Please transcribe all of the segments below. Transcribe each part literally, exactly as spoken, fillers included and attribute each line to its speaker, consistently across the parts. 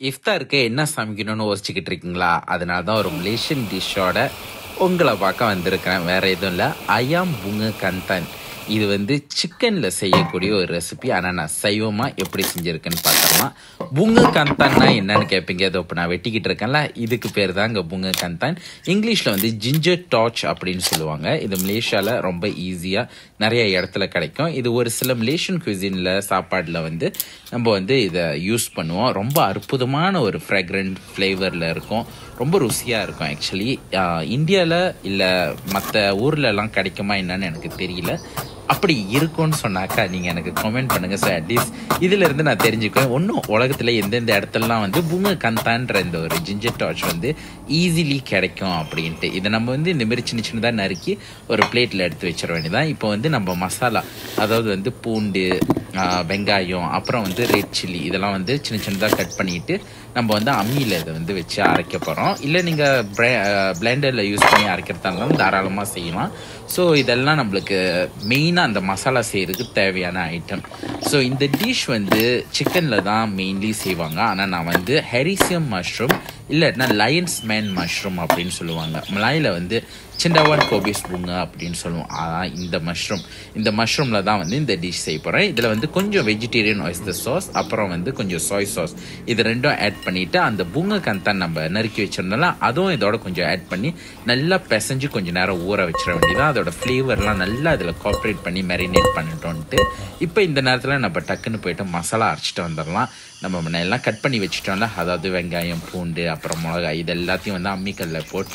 Speaker 1: இஃப்தாருக்கு என்ன சமைக்கணும்னு யோசிச்சுக்கிட்டு இருக்கீங்களா? அதனால தான் ஒரு மலேசியன் டிஷ்ஷோட உங்களை பார்க்க வந்திருக்கிறேன். வேற எதுவும் இல்லை, அயாம் bunga கந்தான். இது வந்து சிக்கனில் செய்யக்கூடிய ஒரு ரெசிபி. ஆனால் நான் சைவமாக எப்படி செஞ்சுருக்கேன்னு பார்த்துடலாம். bunga கந்தான்னா என்னன்னு கேட்பீங்க. இதோ இப்போ நான் வெட்டிக்கிட்டு இருக்கேன்ல, இதுக்கு பேர் தான் இங்கே bunga கந்தான். இங்கிலீஷில் வந்து ஜிஞ்சர் டார்ச் அப்படின்னு சொல்லுவாங்க. இது மலேசியாவில் ரொம்ப ஈஸியாக நிறைய இடத்துல கிடைக்கும். இது ஒரு சில மலேசியன் குவிசினில் சாப்பாடில் வந்து நம்ம வந்து இதை யூஸ் பண்ணுவோம். ரொம்ப அற்புதமான ஒரு ஃப்ராக்ரண்ட் ஃப்ளேவரில் இருக்கும். ரொம்ப ருசியாக இருக்கும். ஆக்சுவலி இந்தியாவில் இல்லை மற்ற ஊர்லலாம் கிடைக்குமா என்னன்னு எனக்கு தெரியல. அப்படி இருக்கும்னு சொன்னாக்கா நீங்கள் எனக்கு கமெண்ட் பண்ணுங்கள். ஸோ அட்லீஸ்ட் இதிலேருந்து நான் தெரிஞ்சுக்குவேன். ஒன்றும் உலகத்தில் எந்தெந்த இடத்துலலாம் வந்து bunga கந்தான்ற இந்த ஒரு ஜிஞ்சர் டார்ச் வந்து ஈஸிலி கிடைக்கும் அப்படின்ட்டு. இதை நம்ம வந்து இந்த மாதிரி சின்ன சின்னதாக நறுக்கி ஒரு பிளேட்டில் எடுத்து வச்சிட வேண்டியதான். இப்போ வந்து நம்ம மசாலா, அதாவது வந்து பூண்டு, வெங்காயம், அப்புறம் வந்து ரெட் சில்லி இதெல்லாம் வந்து சின்ன சின்னதாக கட் பண்ணிவிட்டு நம்ம வந்து அம்மியில் இதை வந்து வச்சு அரைக்க போகிறோம். இல்லை நீங்கள் ப்ளே பிளெண்டரில் யூஸ் பண்ணி அரைக்கிறதா இருந்தாலும் தாராளமாக செய்யலாம். ஸோ இதெல்லாம் நம்மளுக்கு மெயினாக அந்த மசாலா செய்கிறதுக்கு தேவையான ஐட்டம். ஸோ இந்த டிஷ் வந்து சிக்கனில் தான் மெயின்லி செய்வாங்க. ஆனால் நான் வந்து ஹெரிசியம் மஷ்ரூம் இல்லைன்னா லயன்ஸ் மேன் மஷ்ரூம் அப்படின்னு சொல்லுவாங்க. மலாயில் வந்து சிண்டவான் கோபிஸ் bunga அப்படின்னு சொல்லுவோம். அதான் இந்த மஷ்ரூம். இந்த மஷ்ரூமில் தான் வந்து இந்த டிஷ் செய்ய போகிறேன். இதில் வந்து கொஞ்சம் வெஜிடேரியன் oyster சாஸ், அப்புறம் வந்து கொஞ்சம் சோய் சாஸ், இது ரெண்டும் ஆட் பண்ணிவிட்டு அந்த bunga கந்தான் நம்ம நறுக்கி வச்சிருந்தோம்ல அதுவும் இதோட கொஞ்சம் ஆட் பண்ணி நல்லா பிசைஞ்சு கொஞ்சம் நேரம் ஊற வச்சிட வேண்டியதான். அதோட ஃப்ளேவர்லாம் நல்லா அதில் கார்பரேட் பண்ணி மேரினேட் பண்ணிட்டோன்ட்டு இப்போ இந்த நேரத்தில் நம்ம டக்குன்னு போயிட்டு மசாலா அரைச்சிட்டு வந்துடலாம். நம்ம எல்லாம் கட் பண்ணி வச்சுட்டோம்ல, அதாவது வெங்காயம், பூண்டு, அப்புறம் மிளகாய், இது எல்லாத்தையும் வந்து அம்மிக்கல்லில் போட்டு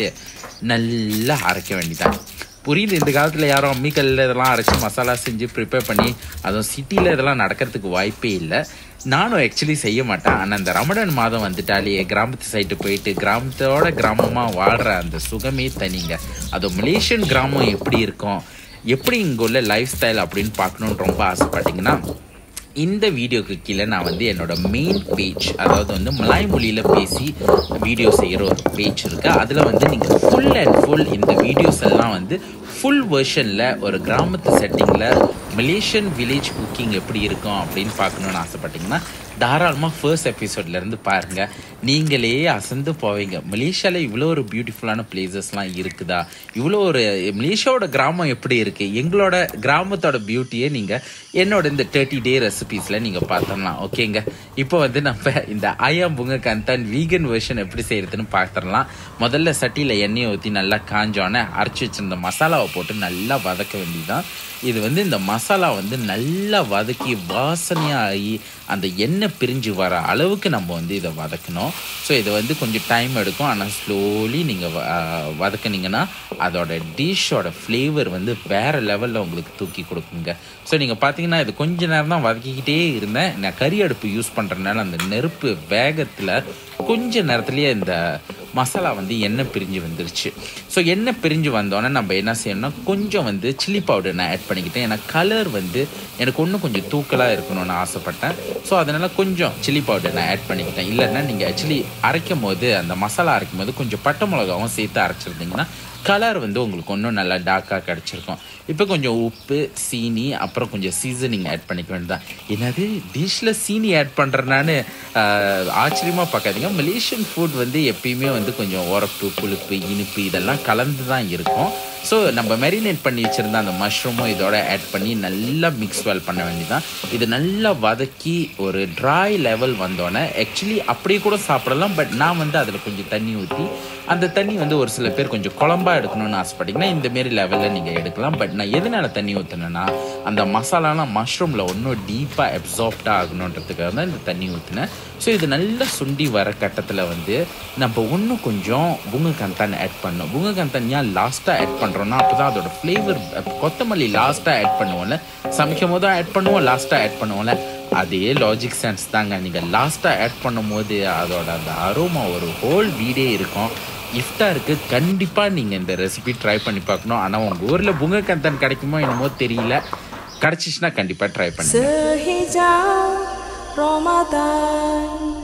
Speaker 1: நல்லா அரைக்க வேண்டியதான். புரியுது, இந்த காலத்தில் யாரும் அம்மிக்கல்லில் இதெல்லாம் அரைச்சி மசாலா செஞ்சு ப்ரிப்பேர் பண்ணி, அதுவும் சிட்டியில் இதெல்லாம் நடக்கிறதுக்கு வாய்ப்பே இல்லை. நானும் ஆக்சுவலி செய்ய மாட்டேன். ஆனால் இந்த ரமடான் மாதம் வந்துட்டாலே கிராமத்து சைட்டு போயிட்டு கிராமத்தோட கிராமமாக வாழ்கிற அந்த சுகமே தனிங்க. அதுவும் மலேசியன் கிராமம் எப்படி இருக்கும், எப்படி இங்கே உள்ள லைஃப் ஸ்டைல் அப்படின்னு பார்க்கணுன்னு ரொம்ப ஆசைப்பட்டீங்கன்னா இந்த வீடியோக்கு கீழே நான் வந்து என்னோட மெயின் பேஜ், அதாவது வந்து மலாய் மொழியில் பேசி வீடியோ செய்கிற ஒரு பேஜ் இருக்குது. அதில் வந்து நீங்கள் ஃபுல் அண்ட் ஃபுல் இந்த வீடியோஸ் எல்லாம் வந்து ஃபுல் வெர்ஷனில் ஒரு கிராமத்து செட்டிங்கில் மலேசியன் வில்லேஜ் குக்கிங் எப்படி இருக்கும் அப்படின்னு பார்க்கணுன்னு ஆசைப்பட்டீங்கன்னா தாராளமாக ஃபர்ஸ்ட் எபிசோட்லேருந்து பாருங்கள். நீங்களே அசந்து போவீங்க. மலேசியாவில் இவ்வளோ ஒரு பியூட்டிஃபுல்லான பிளேசஸ்லாம் இருக்குதா, இவ்வளோ ஒரு மலேசியாவோட கிராமம் எப்படி இருக்குது, எங்களோட கிராமத்தோட பியூட்டியை நீங்கள் என்னோட இந்த தேர்ட்டி டே ரெசிபீஸில் நீங்கள் பார்த்துடலாம். ஓகேங்க, இப்போ வந்து நம்ம இந்த அயாம் bunga கந்தான் வீகன் வெர்ஷன் எப்படி செய்கிறதுன்னு பார்த்துடலாம். முதல்ல சட்டியில் எண்ணெயை ஊற்றி நல்லா காஞ்சோன்னே அரைச்சி வச்சிருந்த மசாலாவை போட்டு நல்லா வதக்க வேண்டியதுதான். இது வந்து இந்த மசாலா வந்து நல்லா வதக்கி வாசனையாக ஆகி அந்த எண்ணெய் பிரிஞ்சு வர அளவுக்கு நம்ம வந்து இதை வதக்கணும். ஸோ இதை வந்து கொஞ்சம் டைம் எடுக்கும். ஆனால் ஸ்லோலி நீங்கள் வதக்குனீங்கன்னா அதோட டிஷ்ஷோட ஃப்ளேவர் வந்து வேறு லெவலில் உங்களுக்கு தூக்கி கொடுக்குங்க. ஸோ நீங்கள் பார்த்தீங்கன்னா இது கொஞ்ச நேரம் தான் வதக்கிக்கிட்டே இருந்தேன். நான் கறி அடுப்பு யூஸ் பண்ணுறதுனால அந்த நெருப்பு வேகத்தில் கொஞ்ச நேரத்துலேயே இந்த மசாலா வந்து எண்ணெய் பிரிஞ்சு வந்துருச்சு. ஸோ எண்ணெய் பிரிஞ்சு வந்தோடனே நம்ம என்ன செய்யணும்னா கொஞ்சம் வந்து சில்லி பவுடர் நான் ஆட் பண்ணிக்கிட்டேன். ஏன்னா கலர் வந்து எனக்கு ஒன்றும் கொஞ்சம் தூக்கலாக இருக்கணும்னு ஆசைப்பட்டேன். ஸோ அதனால் கொஞ்சம் சில்லி பவுடர் நான் ஆட் பண்ணிக்கிட்டேன். இல்லைன்னா நீங்கள் ஆக்சுவலி அரைக்கும் போது அந்த மசாலா அரைக்கும் போது கொஞ்சம் பட்டை மிளகாவும் சேர்த்து அரைச்சிருந்தீங்கன்னா கலர் வந்து உங்களுக்கு ஒன்றும் நல்லா டார்க்காக கிடச்சிருக்கும். இப்போ கொஞ்சம் உப்பு, சீனி, அப்புறம் கொஞ்சம் சீசனிங் ஆட் பண்ணிக்க வேண்டியதான். என்னது டிஷ்ஷில் சீனி ஆட் பண்ணுறேன்னான்னு ஆச்சரியமாக பார்க்காதீங்க. மலேசியன் ஃபுட் வந்து எப்பயுமே வந்து கொஞ்சம் உரப்பு, புளிப்பு, இனிப்பு இதெல்லாம் கலந்து தான் இருக்கும். ஸோ நம்ம மேரினேட் பண்ணி வச்சுருந்த அந்த மஷ்ரூமும் இதோட ஆட் பண்ணி நல்லா மிக்ஸ் வெல் பண்ண வேண்டியதான். இது நல்லா வதக்கி ஒரு ட்ரை லெவல் வந்தோடனே ஆக்சுவலி அப்படியே கூட சாப்பிடலாம். பட் நான் வந்து அதில் கொஞ்சம் தண்ணி ஊற்றி, அந்த தண்ணி வந்து ஒரு சில பேர் கொஞ்சம் குழம்பா எடுக்கணும்னு ஆசைப்பட்டீங்கன்னா இந்தமாரி லெவலில் நீங்கள் எடுக்கலாம். பட் நான் எதனால் தண்ணி ஊற்றினேன்னா அந்த மசாலாலாம் மஷ்ரூமில் ஒன்றும் டீப்பாக அப்சார்ப்டாக ஆகணுன்றதுக்காக தான் இந்த தண்ணி ஊற்றினேன். ஸோ இது நல்லா சுண்டி வர கட்டத்தில் வந்து நம்ம இன்னும் கொஞ்சம் bunga கந்தான் ஆட் பண்ணணும். bunga கந்தான் ஏன் லாஸ்ட்டாக ஆட் பண்ணுறோன்னா அப்போ தான் அதோட ஃப்ளேவர். கொத்தமல்லி லாஸ்ட்டாக ஆட் பண்ணுவோம்ல, சமைக்கும் போதும் ஆட் பண்ணுவோம், லாஸ்ட்டாக ஆட் பண்ணுவோம்ல, அதே லாஜிக் சென்ஸ் தாங்க. நீங்கள் லாஸ்ட்டாக ஆட் பண்ணும் போது அதோட அந்த அரோமா ஒரு ஹோல் வீடே இருக்கும். இஃப்தாருக்கு கண்டிப்பாக நீங்கள் இந்த ரெசிபி ட்ரை பண்ணி பார்க்கணும். ஆனால் உங்கள் ஊரில் bunga கந்தான் கிடைக்குமோ என்னமோ தெரியல, கிடச்சிச்சின்னா கண்டிப்பாக ட்ரை பண்ணுங்க.